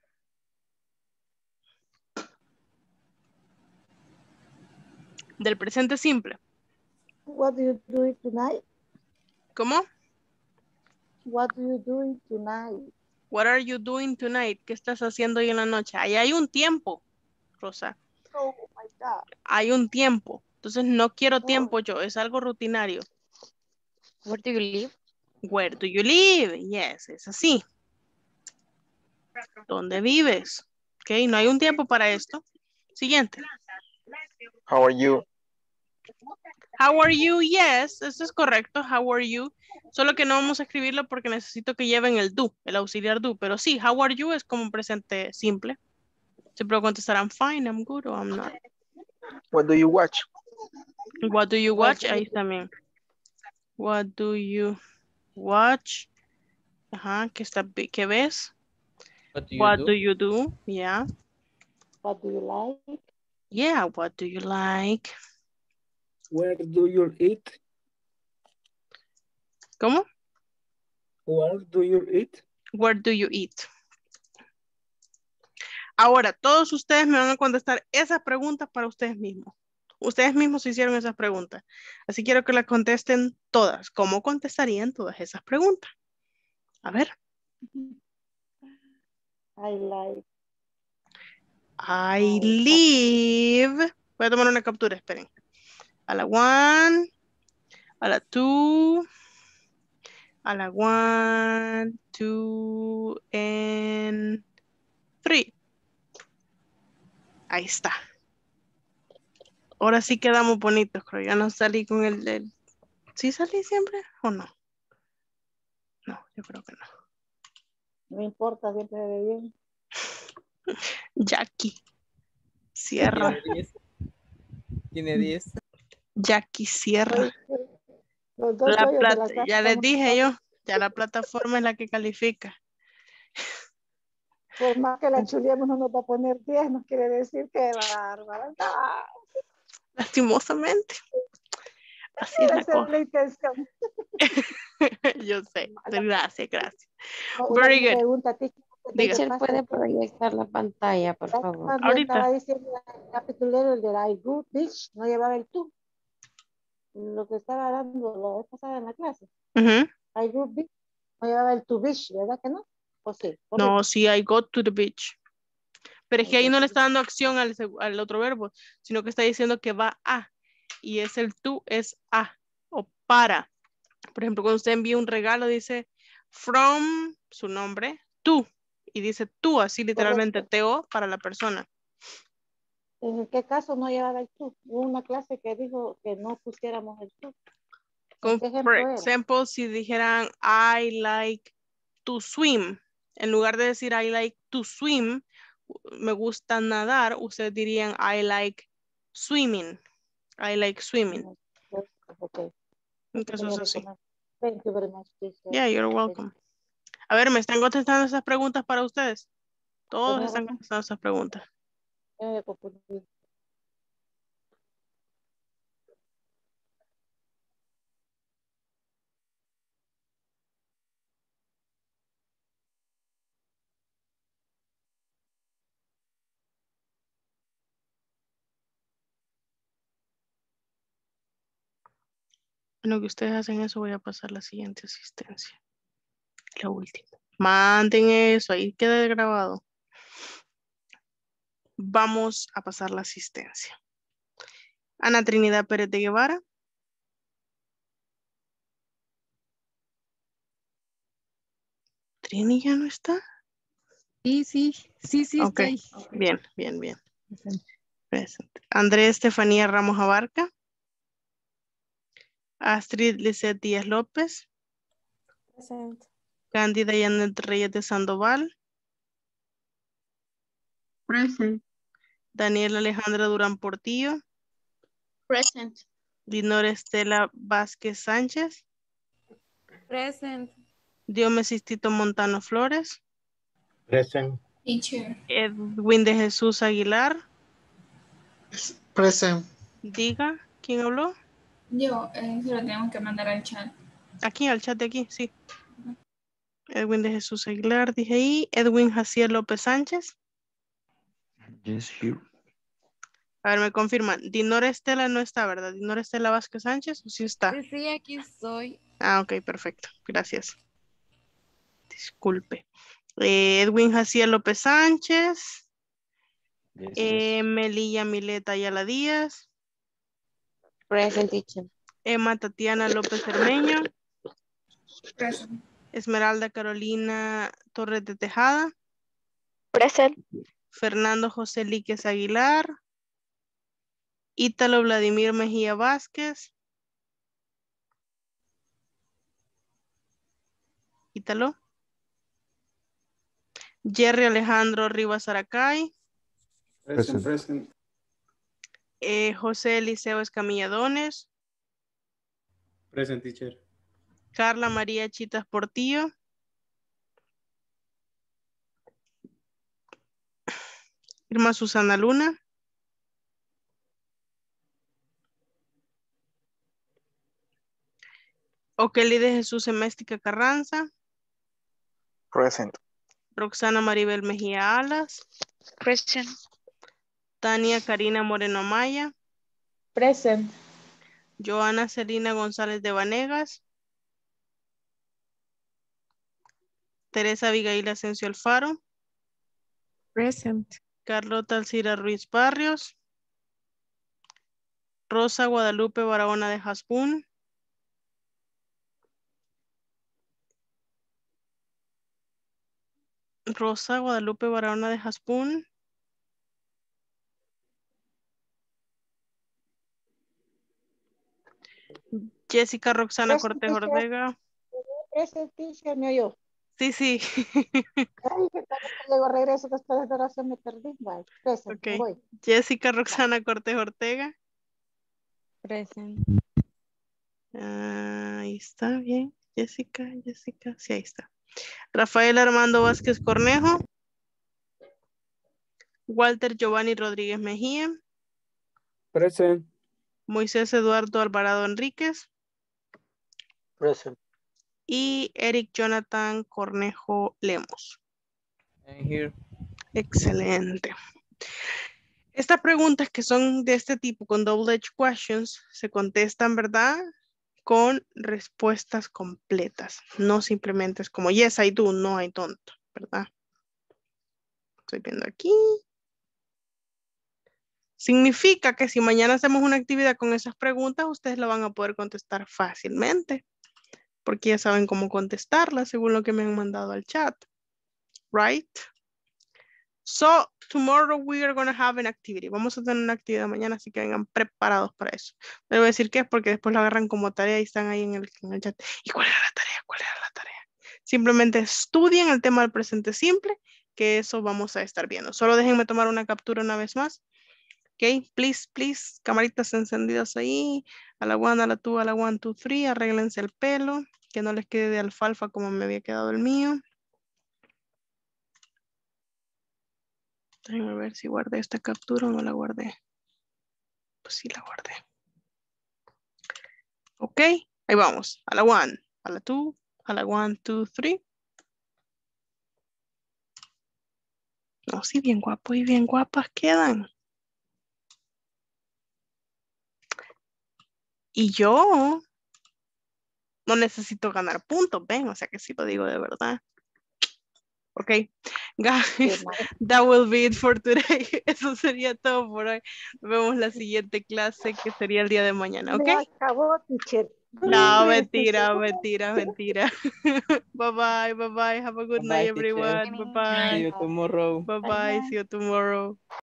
Del presente simple. What do you do tonight? ¿Cómo? What do you do tonight? What are you doing tonight? ¿Qué estás haciendo hoy en la noche? Ahí hay un tiempo, Rosa. Oh my God. Hay un tiempo. Entonces no quiero tiempo yo, es algo rutinario. Where do you live? Where do you live? Yes, es así. ¿Dónde vives? Ok, no hay un tiempo para esto. Siguiente. How are you? How are you? Yes, eso es correcto. How are you? Solo que no vamos a escribirlo porque necesito que lleven el do, el auxiliar do. Pero sí, how are you es como un presente simple. Siempre voy a contestar I'm fine, I'm good o I'm not. What do you watch? What do you watch? Ahí también. What do you watch? Ajá, ¿qué ves? What do you do? Yeah. What do you like? Yeah, what do you like? Where do you eat? ¿Cómo? Where do you eat? Where do you eat? Ahora, todos ustedes me van a contestar esas preguntas para ustedes mismos. Ustedes mismos se hicieron esas preguntas. Así quiero que las contesten todas. ¿Cómo contestarían todas esas preguntas? A ver. I like. I live. Voy a tomar una captura, esperen. A la 1, a la 2, a la 1, 2, and 3. Ahí está. Ahora sí quedamos bonitos, creo. Ya no salí con el... ¿Sí salí siempre o no? No, yo creo que no. No importa, siempre se ve bien. Jackie. Cierra. Tiene 10. Jackie, cierra. Los dos hoyos de la casa Ya les estamos dije yo, ya la plataforma es la que califica. Por más que la chuleemos no nos va a poner 10, no quiere decir que bárbara. No. Lastimosamente. Así es la Esa es cosa. la intención. Yo sé. Gracias, gracias. Una Very good. pregunta, Diga. Teacher, ¿puede proyectar la pantalla, por favor? Cuando Ahorita. estaba diciendo el capitulero de I go beach, no llevaba el tú. Lo que estaba dando la vez pasada en la clase. Ujú. I go beach, no llevaba el to beach, ¿verdad que no? ¿O sí? No, sí, I go to the beach. Pero es que ahí no le está dando acción al otro verbo, sino que está diciendo que va a. Y es el tú, es a. O para. Por ejemplo, cuando usted envía un regalo, dice from su nombre, tú. Y dice tú, así literalmente, TO para la persona. ¿En qué caso no llevaba el tú? Hubo una clase que dijo que no pusiéramos el tú. Por ¿Qué ejemplo era? ejemplo, si dijeran I like to swim, en lugar de decir I like to swim, me gusta nadar, ustedes dirían I like swimming. I like swimming. Okay. Entonces así. Thank you very much, teacher. Yeah, you're welcome. A ver, ¿me están contestando esas preguntas para ustedes? Todos están contestando esas preguntas. En lo que ustedes hacen eso, voy a pasar la siguiente asistencia. La última. Manden eso, ahí queda grabado. Vamos a pasar la asistencia. Ana Trinidad Pérez de Guevara. ¿Trini ya no está? Sí, Ok, estoy. bien. Presente. Andrés Estefanía Ramos Abarca. Astrid Lizeth Díaz López. Present. Cándida Janet Reyes de Sandoval. Present. Daniela Alejandra Durán Portillo. Present. Dinora Estela Vázquez Sánchez. Present. Diomedes Tito Montano Flores. Present. Teacher. Edwin de Jesús Aguilar. Present. Diga, ¿quién habló? Yo, se lo tengo que mandar al chat. Aquí, al chat de aquí, sí. Edwin de Jesús Aguilar, dije ahí. Edwin Jaciel López Sánchez. Yes, here. A ver, me confirman. Dinora Estela no está, ¿verdad? Dinora Estela Vázquez Sánchez, ¿o sí está? Sí, aquí estoy. Ah, ok, perfecto. Gracias. Disculpe. Edwin Jaciel López Sánchez. Yes. Melilla Mileta Ayala Díaz. Present, teacher. Emma Tatiana López Cermeño. Present. Esmeralda Carolina Torres de Tejada. Present. Fernando José Líquez Aguilar. Ítalo Vladimir Mejía Vázquez. Ítalo. Jerry Alejandro Rivas Aracay. Present. José Eliseo Escamilla Dones. Present, teacher. Carla María Chitas Portillo. Irma Susana Luna. Okeli de Jesús Eméstica Carranza. Present. Roxana Maribel Mejía Alas. Present. Tania Karina Moreno Maya. Present. Joana Celina González de Vanegas. Teresa Abigail Asensio Alfaro. Present. Carlota Alcira Ruiz Barrios. Rosa Guadalupe Barahona de Jaspún. Rosa Guadalupe Barahona de Jaspún. Jessica Roxana Cortés Ortega. Present, teacher, me oyó. Sí. Ay, que tal vez luego regreso después de oración me perdí. Bye. Present, Ok. me voy. Jessica Roxana Cortés Ortega. Present. Ahí está, bien. Jessica. Sí, ahí está. Rafael Armando Vázquez Cornejo. Walter Giovanni Rodríguez Mejía. Present. Moisés Eduardo Alvarado Enríquez. Present. Y Eric Jonathan Cornejo Lemos. I'm here. Excelente. Estas preguntas que son de este tipo, con double edge questions, se contestan, ¿verdad? Con respuestas completas. No simplemente es como yes, I do, no, I don't, ¿verdad? Estoy viendo aquí. Significa que si mañana hacemos una actividad con esas preguntas, ustedes la van a poder contestar fácilmente. Porque ya saben cómo contestarlas según lo que me han mandado al chat. Right? So, tomorrow we are going to have an activity. Vamos a tener una actividad mañana, así que vengan preparados para eso. No les voy a decir qué es porque después lo agarran como tarea y están ahí en el chat. ¿Y cuál era la tarea? ¿Cuál era la tarea? Simplemente estudien el tema del presente simple, que eso vamos a estar viendo. Solo déjenme tomar una captura una vez más. Ok, please, please, camaritas encendidas ahí. A la 1, a la 2, a la 1, 2, 3. Arréglense el pelo, que no les quede de alfalfa como me había quedado el mío. Déjenme ver si guardé esta captura o no la guardé. Pues sí la guardé. Ok, ahí vamos. A la 1, a la 2, a la 1, 2, 3. No, sí, bien guapos y bien guapas quedan. Y yo no necesito ganar puntos, ¿ven? O sea que sí lo digo de verdad. Ok, guys, that will be it for today. Eso sería todo por hoy. Nos vemos la siguiente clase que sería el día de mañana, ¿ok? Me acabó, teacher. No, mentira, mentira, mentira. Bye bye, bye bye. Have a good night, Bye, teacher. everyone. Bye bye. See you tomorrow. Bye bye. See you tomorrow.